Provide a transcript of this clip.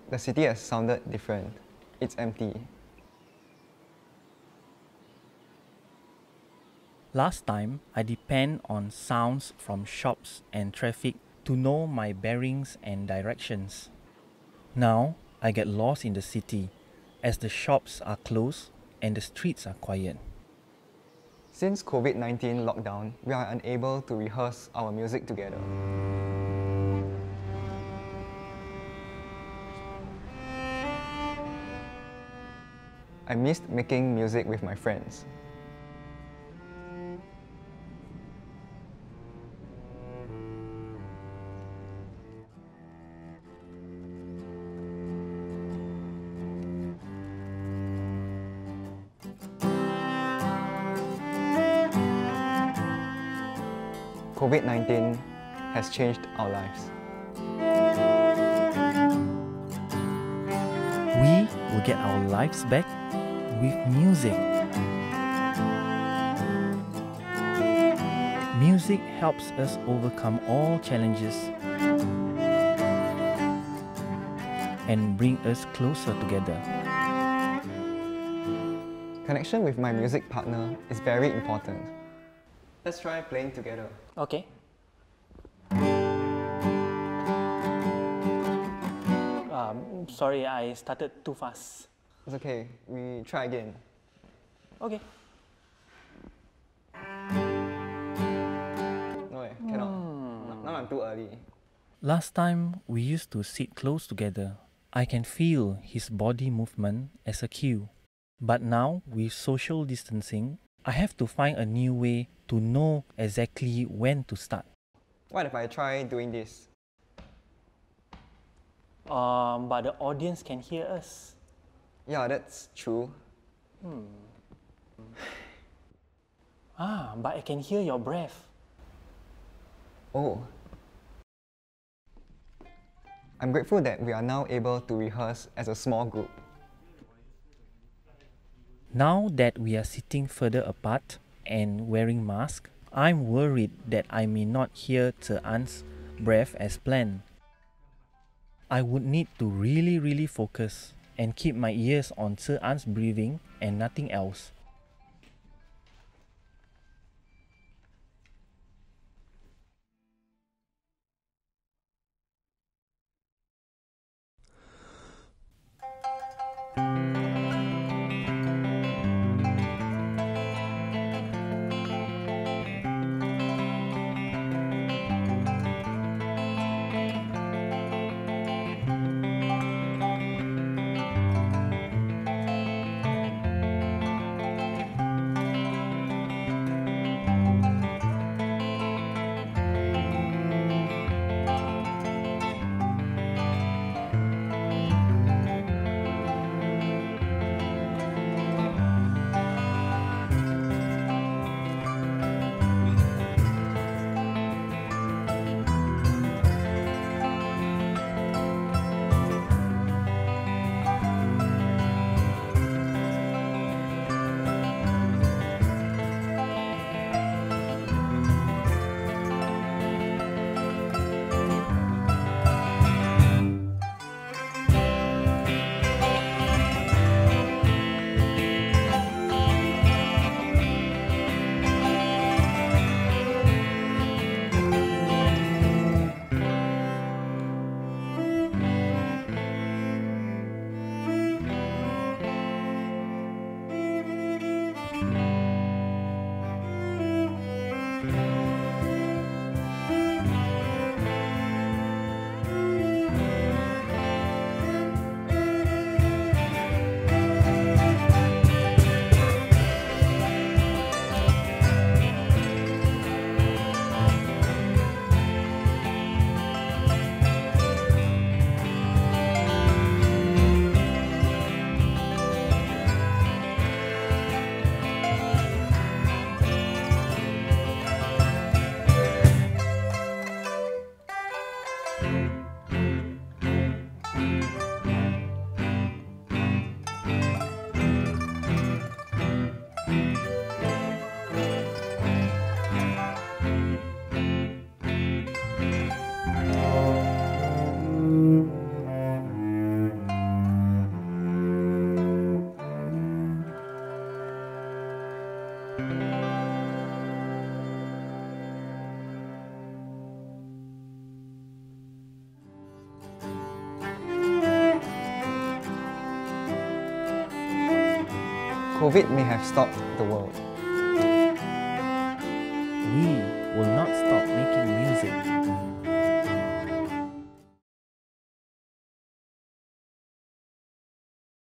The city has sounded different. It's empty. Last time, I depend on sounds from shops and traffic to know my bearings and directions. Now, I get lost in the city as the shops are closed and the streets are quiet. Since COVID-19 lockdown, we are unable to rehearse our music together. I missed making music with my friends. COVID-19 has changed our lives. We will get our lives back with music. Music helps us overcome all challenges and bring us closer together. Connection with my music partner is very important. Let's try playing together. Okay. Sorry, I started too fast. It's okay, we try again. Okay. No way, cannot. Now I'm too early. Last time, we used to sit close together. I can feel his body movement as a cue. But now, with social distancing, I have to find a new way to know exactly when to start. What if I try doing this? But the audience can hear us. Yeah, that's true. But I can hear your breath. Oh. I'm grateful that we are now able to rehearse as a small group. Now that we are sitting further apart and wearing masks, I'm worried that I may not hear Tze An's breath as planned. I would need to really focus and keep my ears on Tze An's breathing and nothing else. COVID may have stopped the world, We will not stop making music.